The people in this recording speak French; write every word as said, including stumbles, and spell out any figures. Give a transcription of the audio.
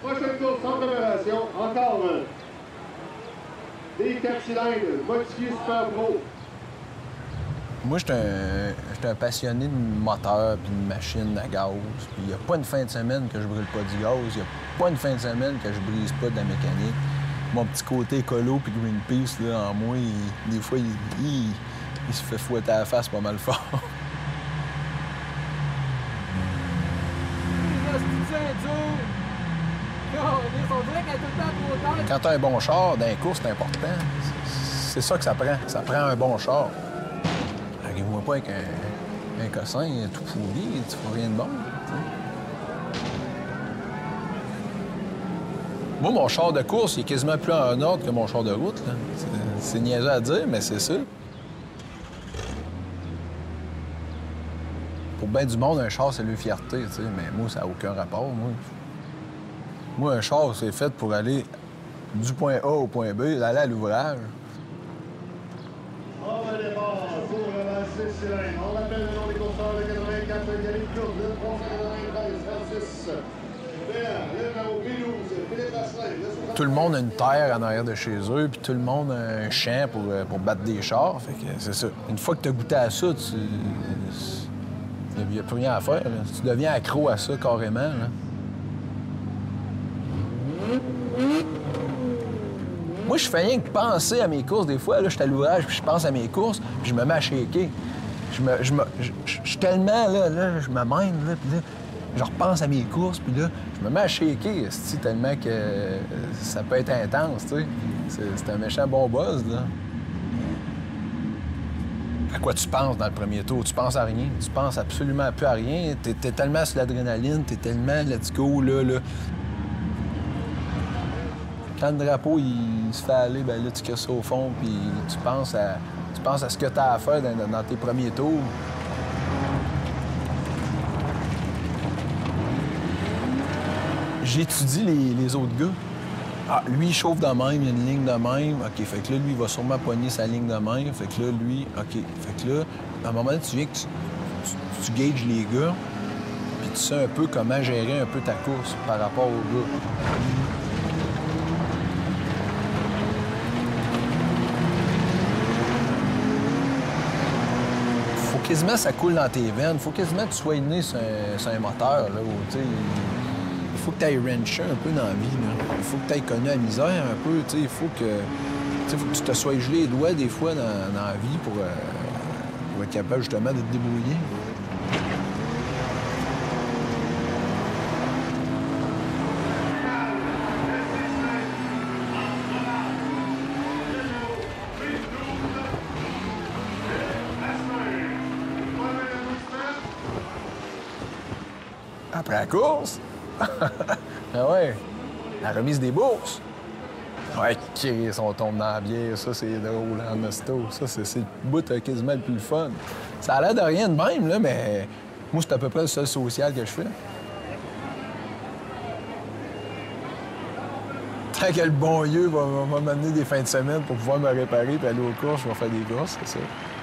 Prochaine course en préparation, encore un. Des quatre cylindres, modifié Super Pro. Moi, j'étais un, un passionné de moteur et de machine à gaz. Puis il n'y a pas une fin de semaine que je brûle pas du gaz. Il n'y a pas une fin de semaine que je brise pas de la mécanique. Mon petit côté écolo puis Greenpeace, là, en moi, il, des fois, il, il, il se fait fouetter à la face pas mal fort. Quand tu as un bon char, dans les courses, c'est important. C'est ça que ça prend. Ça prend un bon char. Arrive-moi pas avec un, un cossin tout pourri, tu fais rien de bon. T'sais. Moi, mon char de course, il est quasiment plus en ordre que mon char de route. C'est niaiseux à dire, mais c'est ça. Pour bien du monde, un char, c'est leur fierté, t'sais, mais moi, ça n'a aucun rapport, moi. Moi, un char, c'est fait pour aller du point A au point B, aller à l'ouvrage. On va départ pour le six cylindres. On appelle le nom des courseurs de quatre-vingt-quatre, Yannick Courde, trois cent quatre-vingt-treize, Francis. Le numéro B douze, Philippe Asselin. Tout le monde a une terre en arrière de chez eux, puis tout le monde a un champ pour, pour battre des chars. Fait que c'est ça. Une fois que tu as goûté à ça, tu... il n'y a plus rien à faire. Là. Tu deviens accro à ça carrément. Là. Moi, je fais rien que penser à mes courses. Des fois, là, je suis à l'ouvrage, puis je pense à mes courses, puis je me mets à shaker. Je me... Je me... Je, je, je suis tellement, là, là, je me mène, là, puis là, je repense à mes courses, puis là, je me mets à shaker, tellement que ça peut être intense, tu sais. C'est un méchant bon buzz, là. À quoi tu penses dans le premier tour? Tu penses à rien. Tu penses absolument plus à rien. T'es es tellement sur l'adrénaline, t'es tellement let's go, là, là. Quand le drapeau, il se fait aller, bien là, tu casses ça au fond, puis tu penses à, tu penses à ce que tu as à faire dans, dans tes premiers tours. J'étudie les, les autres gars. Ah, lui, il chauffe de même, il y a une ligne de même. OK, fait que là, lui, il va sûrement poigner sa ligne de même. Fait que là, lui, OK. Fait que là, à un moment donné, tu viens que tu, tu, tu gages les gars, puis tu sais un peu comment gérer un peu ta course par rapport aux gars. Faut quasiment ça coule dans tes veines. Faut quasiment que tu sois né sur un, sur un moteur, là, où, tu sais... Il faut que tu ailles rancher un peu dans la vie. Là. Il faut que tu ailles connu la misère un peu. T'sais. Il faut que, faut que tu te sois gelé les doigts des fois dans, dans la vie pour, euh, pour être capable justement de te débrouiller. Après la course? Ah ouais, la remise des bourses. Ouais, Chris, on tombe dans la bière, ça c'est drôle, en hosto. Ça, c'est le bout quasiment le plus fun. Ça a l'air de rien de même, là, mais moi, c'est à peu près le seul social que je fais. Tant que le bon Dieu va, va m'amener des fins de semaine pour pouvoir me réparer puis aller aux courses, je vais faire des courses, c'est ça.